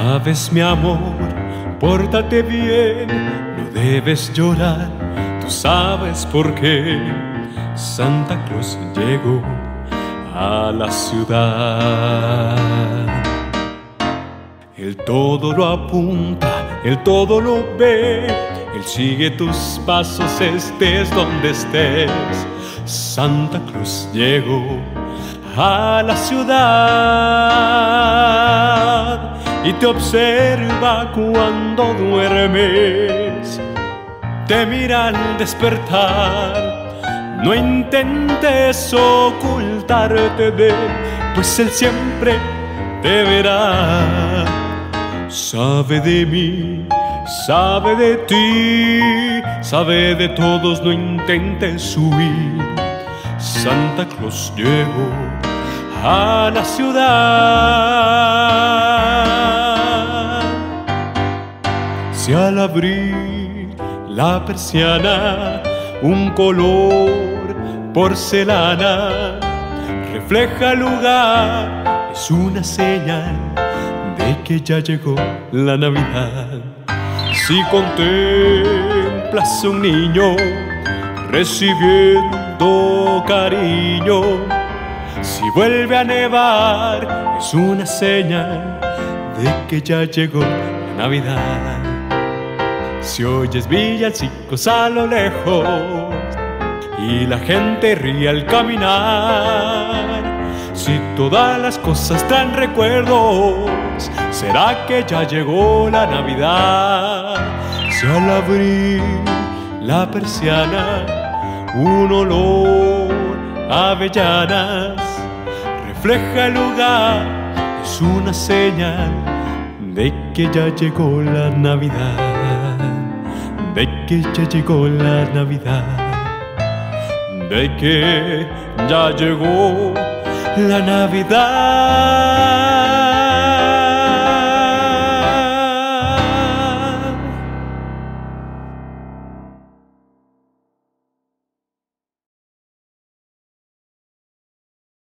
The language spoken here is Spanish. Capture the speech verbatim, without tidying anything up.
Sabes, mi amor, pórtate bien, no debes llorar, tú sabes por qué. Santa Claus llegó a la ciudad. Él todo lo apunta, Él todo lo ve, Él sigue tus pasos estés donde estés. Santa Claus llegó a la ciudad y te observa cuando duermes, te mira al despertar. No intentes ocultarte de él, pues él siempre te verá. Sabe de mí, sabe de ti, sabe de todos, no intentes huir. Santa Claus llegó a la ciudad. Si al abrir la persiana un color porcelana refleja el lugar, es una señal de que ya llegó la Navidad. Si contemplas a un niño recibiendo cariño, si vuelve a nevar, es una señal de que ya llegó la Navidad. Si oyes villancicos a lo lejos y la gente ríe al caminar, si todas las cosas traen recuerdos, será que ya llegó la Navidad. Si al abrir la persiana un olor a avellanas refleja el lugar, es una señal de que ya llegó la Navidad, de que ya llegó la Navidad, de que ya llegó la Navidad.